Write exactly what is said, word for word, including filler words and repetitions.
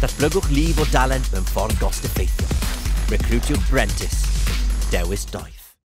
Datblygwch lif o dalent mewn ffordd gost effeithiol. Recrwtiwch Brentis. Dewis doeth.